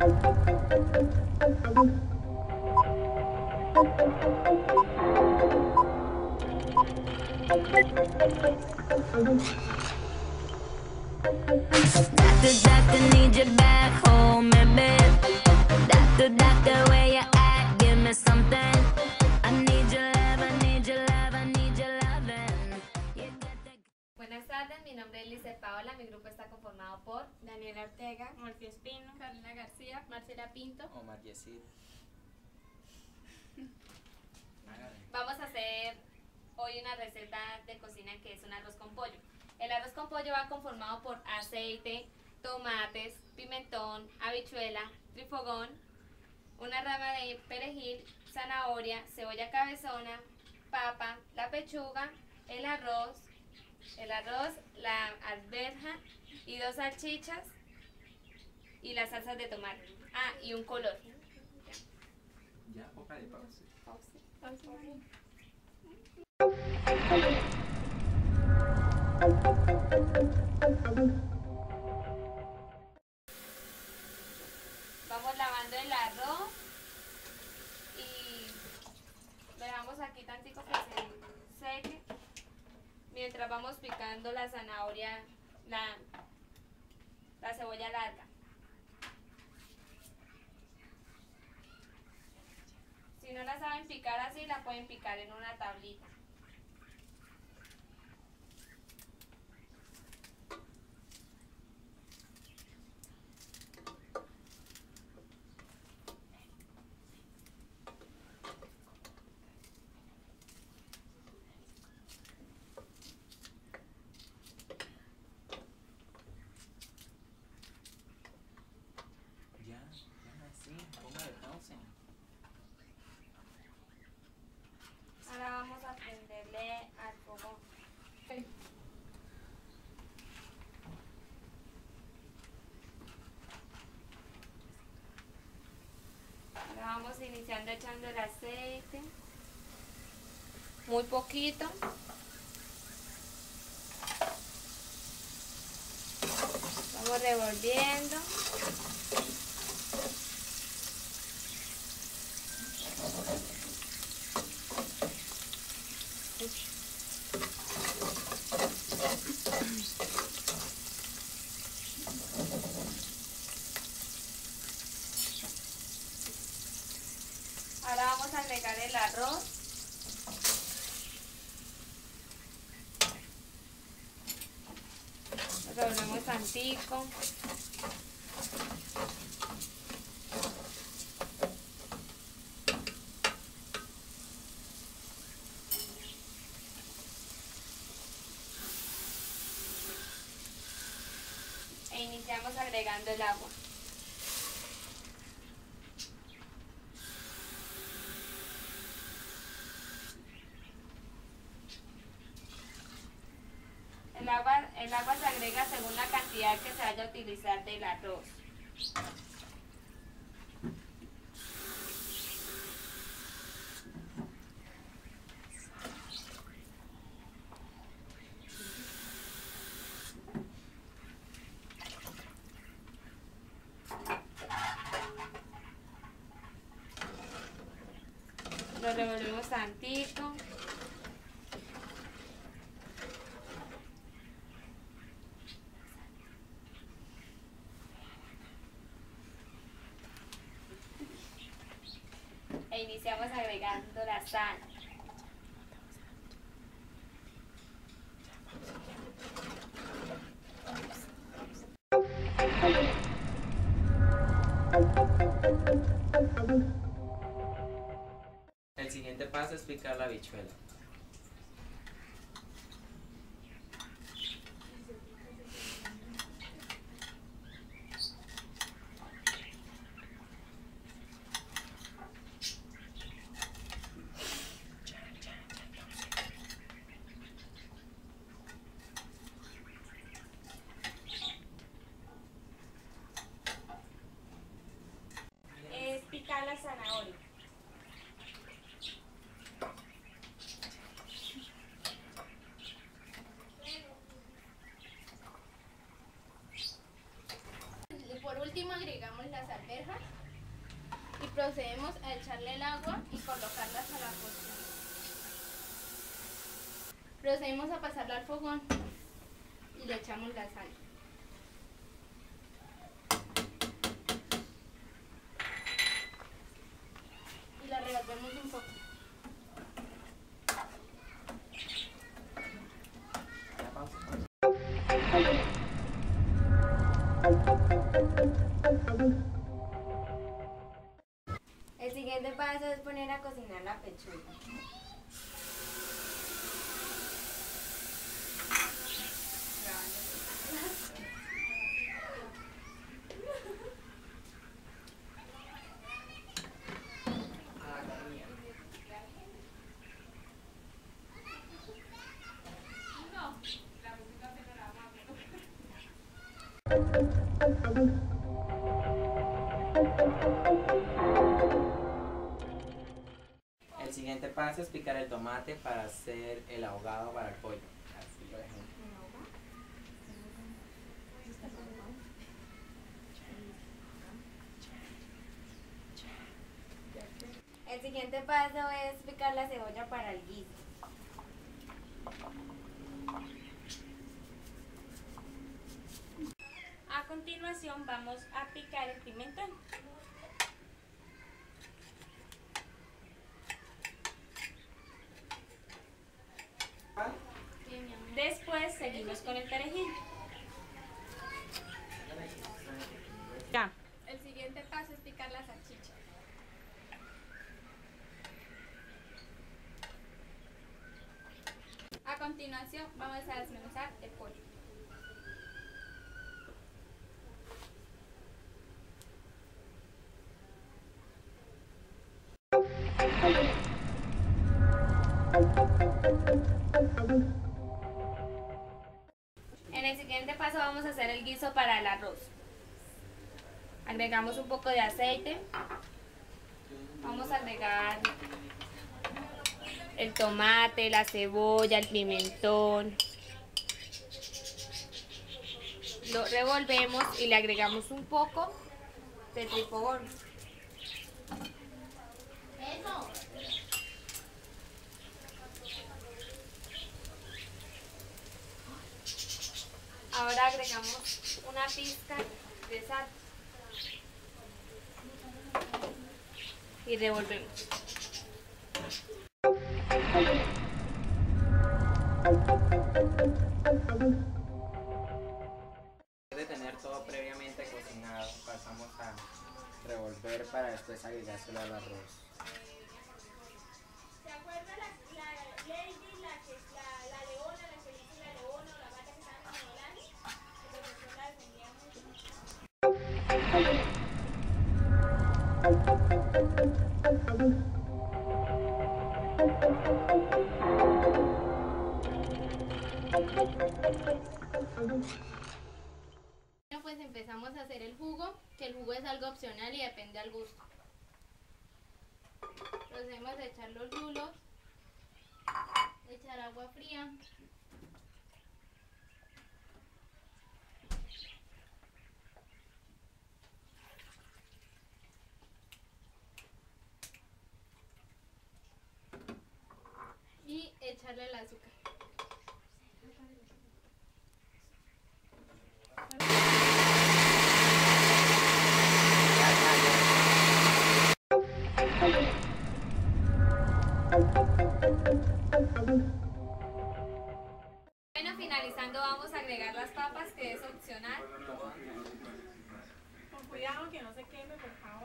Doctor, need you back home, baby. Doctor, where you at? Give me something. I need your love, I need your love, I need your loving. Buenas tardes, mi nombre es Lice Paola, mi grupo está conformado por Daniela Ortega, Morfi Espino, Carolina García, Marcela Pinto, Omar Yesid. Vamos a hacer hoy una receta de cocina que es un arroz con pollo. El arroz con pollo va conformado por aceite, tomates, pimentón, habichuela, trifogón, una rama de perejil, zanahoria, cebolla cabezona, papa, la pechuga, el arroz, la alberja y 2 salchichas y las salsas de tomate. Ah, y un color. Ya, poca de pausa. Vamos lavando el arroz y lo dejamos aquí tantico que se seque mientras vamos picando la zanahoria, la cebolla larga. Si no la saben picar así, la pueden picar en una tablita. Ya así, ponga de pausa. Ahora vamos a prenderle al fogón. Ahora vamos iniciando echando el aceite. Muy poquito. Vamos revolviendo. Ahora vamos a agregar el arroz. Lo revolvemos tantico. E iniciamos agregando el agua. El agua se agrega según la cantidad que se vaya a utilizar del arroz. Lo revolvemos tantito. E iniciamos agregando la sal. El siguiente paso es picar la habichuela. Es picar la zanahoria. último agregamos las alberjas y procedemos a echarle el agua y colocarlas a la cocina. Procedemos a pasarla al fogón y le echamos la sal. Y la revolvemos un poco. El siguiente paso es poner a cocinar la pechuga. El siguiente paso es picar el tomate para hacer el ahogado para el pollo. Así lo dejamos. El siguiente paso es picar la cebolla para el guiso. A continuación vamos a picar el pimentón. Después seguimos con el perejil. Ya. El siguiente paso es picar la salchicha. A continuación vamos a desmenuzar el pollo. En el siguiente paso vamos a hacer el guiso para el arroz. Agregamos un poco de aceite. Vamos a agregar el tomate, la cebolla, el pimentón. Lo revolvemos y le agregamos un poco de tripobón. Ahora agregamos una pizca de sal y revolvemos. Después de tener todo previamente cocinado, pasamos a revolver para después agregárselo al arroz. ¿Se acuerda la Lady, la leona, la que dice la leona o la gata que estaban en Holanda? El profesor la defendía mucho. Bueno, pues empezamos a hacer el jugo, que el jugo es algo opcional y depende al gusto. Procedemos a echar los lulos, echar agua fría. Y echarle el azúcar. Bueno, finalizando vamos a agregar las papas, que es opcional. Con cuidado que no se queme, por favor.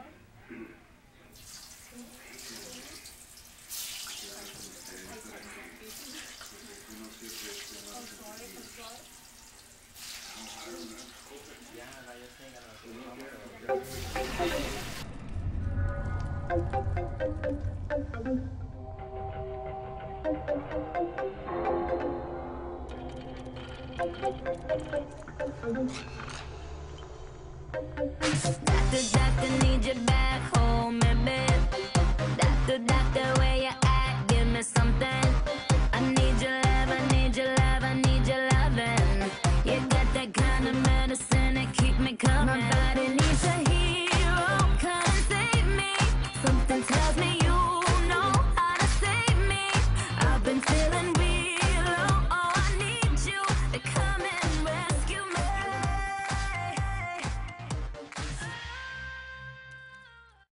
Ya, la yo sé, ya la Doctor, need you back home, baby. Doctor, where you at? Give me something. I need your love, I need your love, I need your loving. You got that kind of medicine that keep me coming. My body